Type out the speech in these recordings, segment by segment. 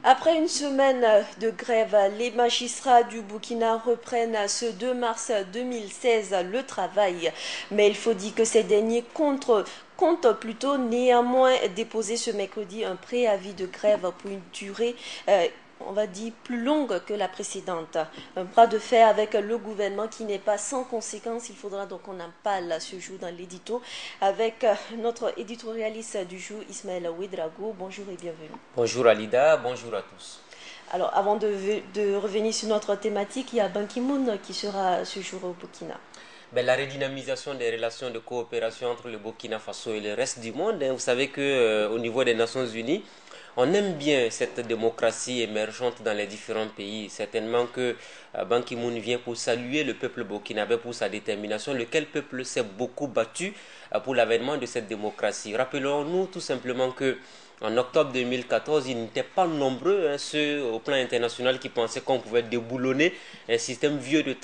Après une semaine de grève, les magistrats du Burkina reprennent ce 2 mars 2016 le travail. Mais il faut dire que ces derniers comptent plutôt néanmoins déposer ce mercredi un préavis de grève pour une durée on va dire, plus longue que la précédente. Un bras de fer avec le gouvernement qui n'est pas sans conséquence. Il faudra donc qu'on en parle ce jour dans l'édito avec notre éditorialiste du jour, Ismaël Ouedrago. Bonjour et bienvenue. Bonjour Alida, bonjour à tous. Alors, avant de revenir sur notre thématique, il y a Ban Ki-moon qui sera ce jour au Burkina. La redynamisation des relations de coopération entre le Burkina Faso et le reste du monde, vous savez que au niveau des Nations Unies, on aime bien cette démocratie émergente dans les différents pays. Certainement que Ban Ki-moon vient pour saluer le peuple burkinabé pour sa détermination, lequel peuple s'est beaucoup battu pour l'avènement de cette démocratie. Rappelons-nous tout simplement que en octobre 2014, ils n'étaient pas nombreux, ceux au plan international qui pensaient qu'on pouvait déboulonner un système vieux de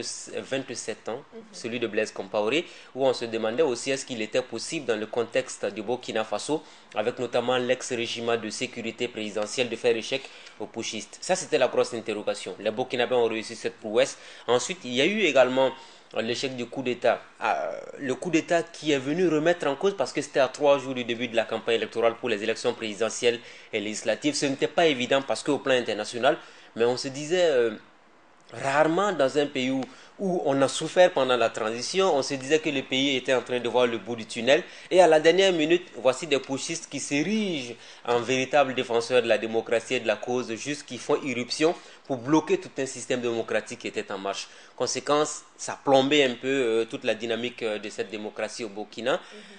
27 ans, celui de Blaise Compaoré, où on se demandait aussi est-ce qu'il était possible dans le contexte du Burkina Faso, avec notamment l'ex-régime de sécurité présidentielle, de faire échec aux putschistes. Ça, c'était la grosse interrogation. Les Burkinabés ont réussi cette prouesse. Ensuite, il y a eu également l'échec du coup d'État. Le coup d'État qui est venu remettre en cause, parce que c'était à 3 jours du début de la campagne électorale pour les élections présidentielles et législatives. Ce n'était pas évident parce qu'au plan international, mais on se disait rarement dans un pays où on a souffert pendant la transition, on se disait que le pays était en train de voir le bout du tunnel. Et à la dernière minute, voici des putschistes qui s'érigent en véritables défenseurs de la démocratie et de la cause juste, qui font irruption pour bloquer tout un système démocratique qui était en marche. Conséquence, ça plombait un peu toute la dynamique de cette démocratie au Burkina.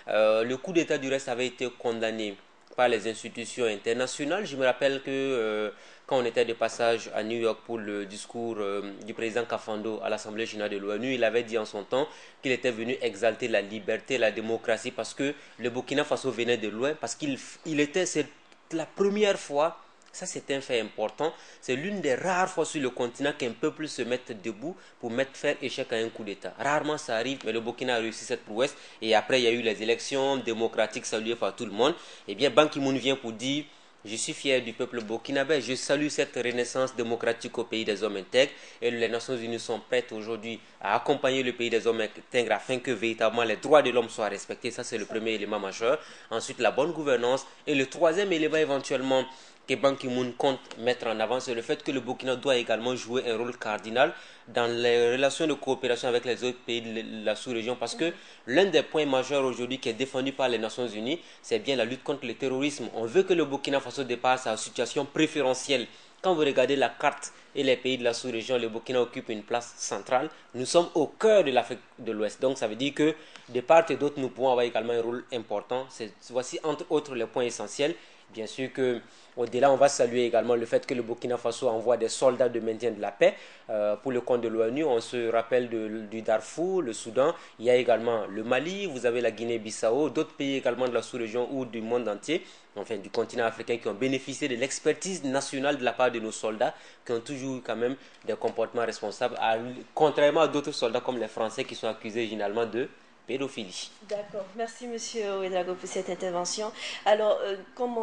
Le coup d'État du reste avait été condamné par les institutions internationales. Je me rappelle que quand on était de passage à New York pour le discours du président Kafando à l'Assemblée générale de l'ONU, il avait dit en son temps qu'il était venu exalter la liberté, la démocratie, parce que le Burkina Faso venait de loin, parce qu'il était, c'est la première fois. Ça, c'est un fait important. C'est l'une des rares fois sur le continent qu'un peuple se mette debout pour faire échec à un coup d'État. Rarement ça arrive, mais le Burkina a réussi cette prouesse. Et après, il y a eu les élections démocratiques saluées par tout le monde. Eh bien, Ban Ki-moon vient pour dire: je suis fier du peuple burkinabé. Je salue cette renaissance démocratique au pays des hommes intègres. Et les Nations Unies sont prêtes aujourd'hui à accompagner le pays des hommes intègres afin que véritablement les droits de l'homme soient respectés. Ça, c'est le premier élément majeur. Ensuite, la bonne gouvernance. Et le troisième élément, éventuellement, que Ban Ki-moon compte mettre en avant, c'est le fait que le Burkina doit également jouer un rôle cardinal dans les relations de coopération avec les autres pays de la sous-région, parce que l'un des points majeurs aujourd'hui qui est défendu par les Nations Unies, c'est bien la lutte contre le terrorisme. On veut que le Burkina Faso dépasse sa situation préférentielle. Quand vous regardez la carte et les pays de la sous-région, le Burkina occupe une place centrale. Nous sommes au cœur de l'Afrique de l'Ouest. Donc ça veut dire que de part et d'autre, nous pouvons avoir également un rôle important. Voici entre autres les points essentiels. Bien sûr que au-delà, on va saluer également le fait que le Burkina Faso envoie des soldats de maintien de la paix pour le compte de l'ONU. On se rappelle du Darfour, le Soudan. Il y a également le Mali, vous avez la Guinée-Bissau, d'autres pays également de la sous-région ou du monde entier, enfin du continent africain, qui ont bénéficié de l'expertise nationale de la part de nos soldats, qui ont toujours eu quand même des comportements responsables, contrairement à d'autres soldats comme les Français qui sont accusés généralement de pédophilie. D'accord, merci Monsieur Ouedraogo pour cette intervention. Alors, comme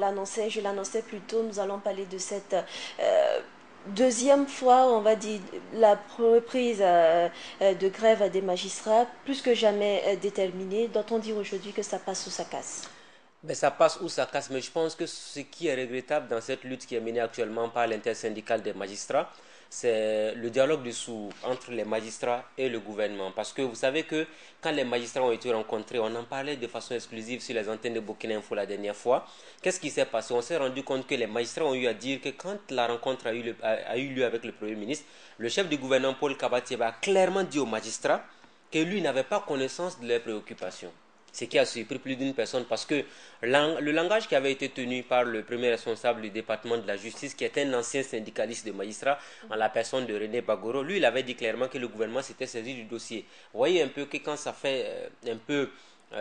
je l'annonçais plus tôt, nous allons parler de cette deuxième fois, on va dire, la reprise de grève des magistrats, plus que jamais déterminée. Doit-on dire aujourd'hui que ça passe ou ça casse? Ça passe ou ça casse, mais je pense que ce qui est regrettable dans cette lutte qui est menée actuellement par l'intersyndicale des magistrats, c'est le dialogue dessous entre les magistrats et le gouvernement. Parce que vous savez que quand les magistrats ont été rencontrés, on en parlait de façon exclusive sur les antennes de Burkina Info la dernière fois. Qu'est-ce qui s'est passé? On s'est rendu compte que les magistrats ont eu à dire que quand la rencontre a eu lieu avec le Premier ministre, le chef du gouvernement, Paul Kabatieba, a clairement dit aux magistrats que lui n'avait pas connaissance de leurs préoccupations. Ce qui a surpris plus d'une personne, parce que le langage qui avait été tenu par le premier responsable du département de la justice, qui est un ancien syndicaliste de magistrats, en la personne de René Bagoro, lui, il avait dit clairement que le gouvernement s'était saisi du dossier. Vous voyez un peu que quand ça fait un peu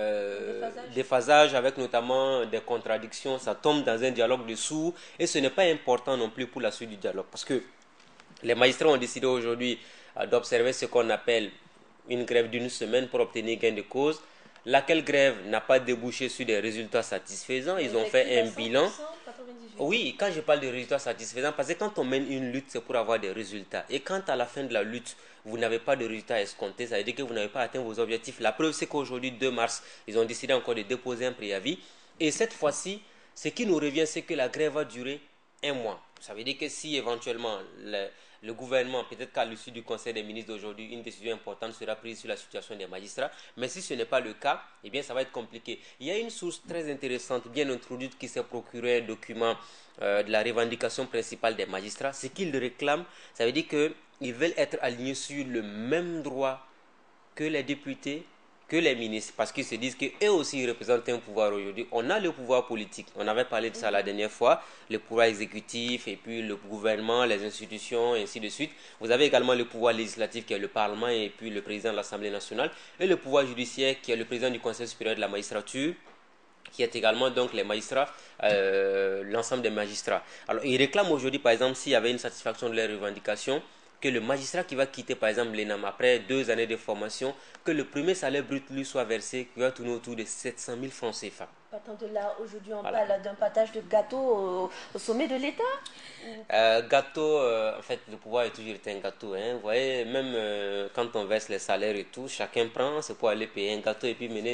déphasage avec notamment des contradictions, ça tombe dans un dialogue de sourds, et ce n'est pas important non plus pour la suite du dialogue, parce que les magistrats ont décidé aujourd'hui d'observer ce qu'on appelle une grève d'une semaine pour obtenir gain de cause. laquelle grève n'a pas débouché sur des résultats satisfaisants. Ils ont fait un bilan. Oui, quand je parle de résultats satisfaisants, parce que quand on mène une lutte, c'est pour avoir des résultats. Et quand à la fin de la lutte, vous n'avez pas de résultats escomptés, ça veut dire que vous n'avez pas atteint vos objectifs. La preuve, c'est qu'aujourd'hui, 2 mars, ils ont décidé encore de déposer un préavis. Et cette fois-ci, ce qui nous revient, c'est que la grève va durer 1 mois. Ça veut dire que si éventuellement le gouvernement, peut-être qu'à l'issue du Conseil des ministres d'aujourd'hui, une décision importante sera prise sur la situation des magistrats, mais si ce n'est pas le cas, eh bien ça va être compliqué. Il y a une source très intéressante, bien introduite, qui s'est procuré un document de la revendication principale des magistrats. Ce qu'ils réclament, ça veut dire qu'ils veulent être alignés sur le même droit que les députés, que les ministres, parce qu'ils se disent qu'eux aussi ils représentent un pouvoir aujourd'hui. On a le pouvoir politique, on avait parlé de ça la dernière fois, le pouvoir exécutif et puis le gouvernement, les institutions, et ainsi de suite. Vous avez également le pouvoir législatif qui est le Parlement et puis le président de l'Assemblée nationale, et le pouvoir judiciaire qui est le président du Conseil supérieur de la magistrature, qui est également donc les magistrats, l'ensemble des magistrats. Alors ils réclament aujourd'hui, par exemple, s'il y avait une satisfaction de leurs revendications, que le magistrat qui va quitter par exemple l'ENAM après 2 années de formation, que le premier salaire brut lui soit versé, qui va tourner autour de 700 000 francs CFA. Partant de là, aujourd'hui on parle d'un partage de gâteau au sommet de l'État. Gâteau, en fait le pouvoir est toujours un gâteau. Hein. Vous voyez, même quand on verse les salaires et tout, chacun prend, c'est pour aller payer un gâteau et puis mener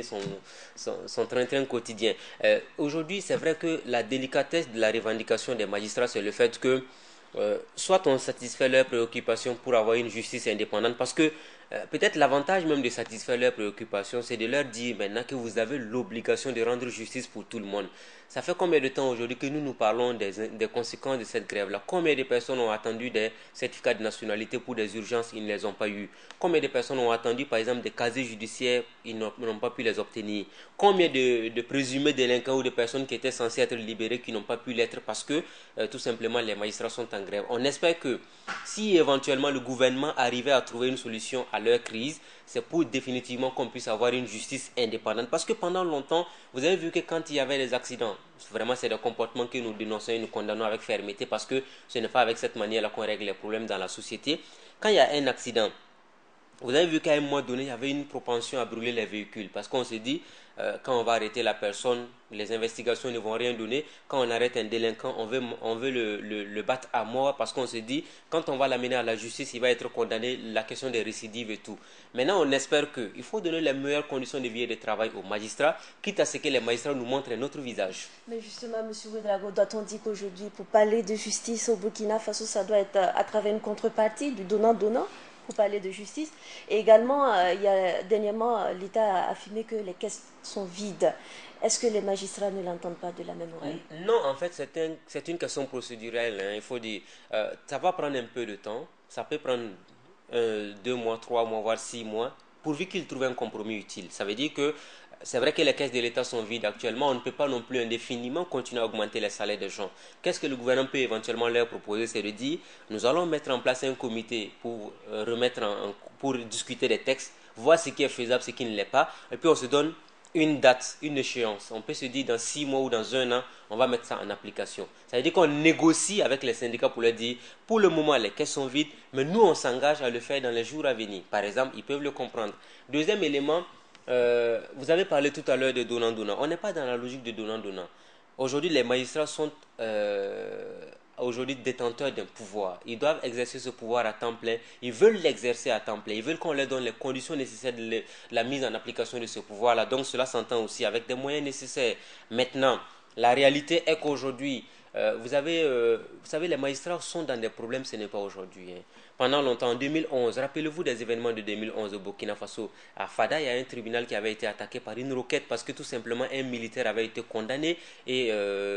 son train-train quotidien. Aujourd'hui, c'est vrai que la délicatesse de la revendication des magistrats, c'est le fait que soit on satisfait leurs préoccupations pour avoir une justice indépendante, parce que peut-être l'avantage même de satisfaire leurs préoccupations, c'est de leur dire maintenant que vous avez l'obligation de rendre justice pour tout le monde. Ça fait combien de temps aujourd'hui que nous parlons des conséquences de cette grève-là? Combien de personnes ont attendu des certificats de nationalité pour des urgences, ils ne les ont pas eu? Combien de personnes ont attendu par exemple des casiers judiciaires, ils n'ont pas pu les obtenir? Combien de présumés délinquants ou de personnes qui étaient censées être libérées qui n'ont pas pu l'être parce que tout simplement les magistrats sont en grève? On espère que si éventuellement le gouvernement arrivait à trouver une solution à leur crise, c'est pour définitivement qu'on puisse avoir une justice indépendante. Parce que pendant longtemps, vous avez vu que quand il y avait des accidents, vraiment c'est des comportements que nous dénonçons et nous condamnons avec fermeté, parce que ce n'est pas avec cette manière-là qu'on règle les problèmes dans la société. Quand il y a un accident, vous avez vu qu'à un moment donné, il y avait une propension à brûler les véhicules. Parce qu'on se dit, quand on va arrêter la personne, les investigations ne vont rien donner. Quand on arrête un délinquant, on veut le battre à mort, parce qu'on se dit, quand on va l'amener à la justice, il va être condamné, la question des récidives et tout. Maintenant, on espère qu'il faut donner les meilleures conditions de vie et de travail aux magistrats, quitte à ce que les magistrats nous montrent un autre visage. Mais justement, M. Ouedraogo, doit-on dire qu'aujourd'hui, pour parler de justice au Burkina Faso, ça doit être à travers une contrepartie du donnant-donnant pour parler de justice. Et également, dernièrement, l'État a affirmé que les caisses sont vides. Est-ce que les magistrats ne l'entendent pas de la même oreille? Non, en fait, c'est une question procédurale. Hein. Il faut dire, ça va prendre un peu de temps. Ça peut prendre 2 mois, 3 mois, voire 6 mois, pourvu qu'ils trouvent un compromis utile. Ça veut dire que c'est vrai que les caisses de l'État sont vides actuellement. On ne peut pas non plus indéfiniment continuer à augmenter les salaires des gens. Qu'est-ce que le gouvernement peut éventuellement leur proposer? C'est de dire, nous allons mettre en place un comité pour, pour discuter des textes, voir ce qui est faisable, ce qui ne l'est pas, et puis on se donne une date, une échéance. On peut se dire dans 6 mois ou dans 1 an, on va mettre ça en application. Ça veut dire qu'on négocie avec les syndicats pour leur dire, pour le moment, les caisses sont vides, mais nous, on s'engage à le faire dans les jours à venir. Par exemple, ils peuvent le comprendre. Deuxième élément, vous avez parlé tout à l'heure de donnant-donnant. On n'est pas dans la logique de donnant-donnant. Aujourd'hui, les magistrats sont aujourd'hui détenteurs d'un pouvoir. Ils doivent exercer ce pouvoir à temps plein. Ils veulent l'exercer à temps plein. Ils veulent qu'on leur donne les conditions nécessaires de la mise en application de ce pouvoir-là. Donc cela s'entend aussi avec des moyens nécessaires. Maintenant, la réalité est qu'aujourd'hui, vous savez, les magistrats sont dans des problèmes, ce n'est pas aujourd'hui. Hein. Pendant longtemps, en 2011, rappelez-vous des événements de 2011 au Burkina Faso. À Fada, il y a un tribunal qui avait été attaqué par une roquette parce que tout simplement un militaire avait été condamné et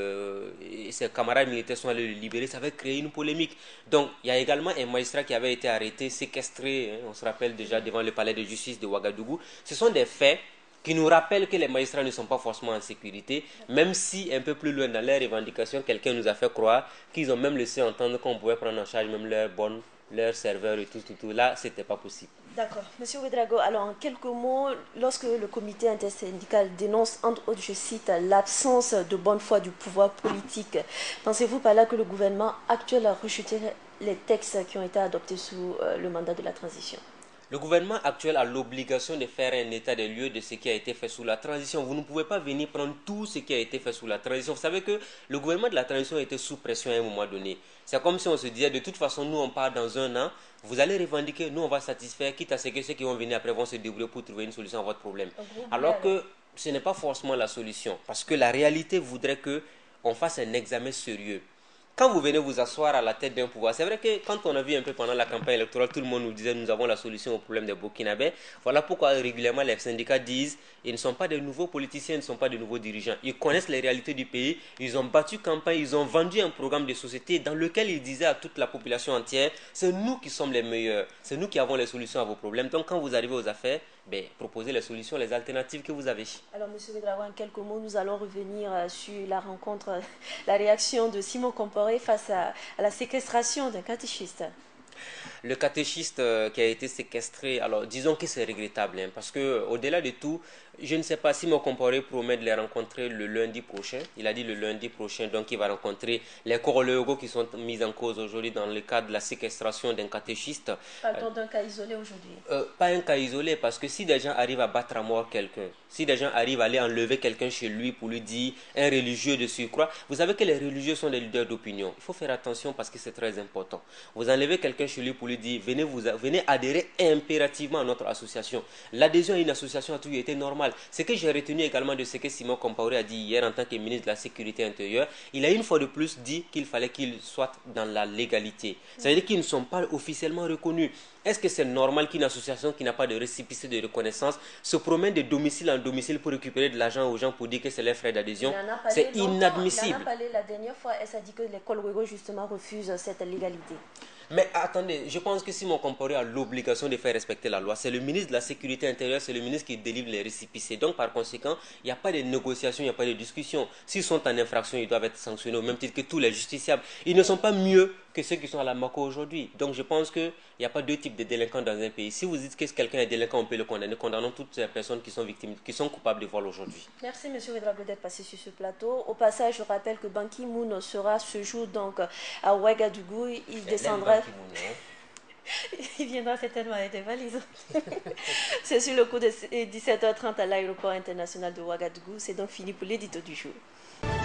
ses camarades militaires sont allés le libérer. Ça avait créé une polémique. Donc, il y a également un magistrat qui avait été arrêté, séquestré, hein, on se rappelle déjà devant le palais de justice de Ouagadougou. Ce sont des faits qui nous rappellent que les magistrats ne sont pas forcément en sécurité, même si un peu plus loin dans leurs revendications, quelqu'un nous a fait croire qu'ils ont même laissé entendre qu'on pouvait prendre en charge même leurs serveurs et tout. Là, ce n'était pas possible. D'accord. Monsieur Ouedraogo, alors en quelques mots, lorsque le comité intersyndical dénonce, entre autres, je cite, l'absence de bonne foi du pouvoir politique, pensez-vous par là que le gouvernement actuel a rejeté les textes qui ont été adoptés sous le mandat de la transition? Le gouvernement actuel a l'obligation de faire un état des lieux de ce qui a été fait sous la transition. Vous ne pouvez pas venir prendre tout ce qui a été fait sous la transition. Vous savez que le gouvernement de la transition était sous pression à un moment donné. C'est comme si on se disait, de toute façon, nous on part dans un an, vous allez revendiquer, nous on va satisfaire, quitte à ce que ceux qui vont venir après vont se débrouiller pour trouver une solution à votre problème. Alors que ce n'est pas forcément la solution. Parce que la réalité voudrait qu'on fasse un examen sérieux. Quand vous venez vous asseoir à la tête d'un pouvoir, c'est vrai que quand on a vu un peu pendant la campagne électorale, tout le monde nous disait nous avons la solution au problème des Burkinabés. Voilà pourquoi régulièrement les syndicats disent ils ne sont pas de nouveaux politiciens, ils ne sont pas de nouveaux dirigeants. Ils connaissent les réalités du pays, ils ont battu campagne, ils ont vendu un programme de société dans lequel ils disaient à toute la population entière c'est nous qui sommes les meilleurs, c'est nous qui avons les solutions à vos problèmes. Donc quand vous arrivez aux affaires, proposez les solutions, les alternatives que vous avez. Alors, M. Ouedraogo, en quelques mots, nous allons revenir sur la rencontre, la réaction de Simon Compaoré face à la séquestration d'un catéchiste. Le catéchiste qui a été séquestré, alors disons que c'est regrettable, hein, parce que au-delà de tout, je ne sais pas si Simon Compaoré promet de les rencontrer le lundi prochain. Il a dit le lundi prochain, donc il va rencontrer les corps légaux qui sont mis en cause aujourd'hui dans le cadre de la séquestration d'un catéchiste. Parle-t-on d'un cas isolé aujourd'hui? Pas un cas isolé, parce que si des gens arrivent à battre à mort quelqu'un, si des gens arrivent à aller enlever quelqu'un chez lui pour lui dire un religieux de surcroît, vous savez que les religieux sont des leaders d'opinion. Il faut faire attention parce que c'est très important. Vous enlevez quelqu'un chez lui pour lui dire venez adhérer impérativement à notre association. L'adhésion à une association a toujours été normale. Ce que j'ai retenu également de ce que Simon Compaoré a dit hier en tant que ministre de la Sécurité intérieure, il a une fois de plus dit qu'il fallait qu'ils soient dans la légalité. Ça veut dire qu'ils ne sont pas officiellement reconnus. Est-ce que c'est normal qu'une association qui n'a pas de récépissé de reconnaissance se promène de domicile en domicile pour récupérer de l'argent aux gens pour dire que c'est leurs frais d'adhésion? C'est inadmissible. Il en a parlé la dernière fois, elle s'est dit que l'école Ouégo justement refuse cette légalité. Mais attendez, je pense que Simon Compaoré a l'obligation de faire respecter la loi. C'est le ministre de la Sécurité intérieure, c'est le ministre qui délivre les récépissés. Donc par conséquent, il n'y a pas de négociation, il n'y a pas de discussion. S'ils sont en infraction, ils doivent être sanctionnés au même titre que tous les justiciables. Ils ne sont pas mieux que ceux qui sont à la MACO aujourd'hui. Donc je pense qu'il n'y a pas deux types de délinquants dans un pays. Si vous dites que quelqu'un est délinquant, on peut le condamner. Condamnons toutes ces personnes qui sont victimes, qui sont coupables de vol aujourd'hui. Merci M. Ouedraogo d'être passé sur ce plateau. Au passage, je rappelle que Ban Ki-moon sera ce jour donc à Ouagadougou. Il descendra. Il viendra certainement avec des valises. C'est sur le coup de 17h30 à l'aéroport international de Ouagadougou. C'est donc fini pour l'édito du jour.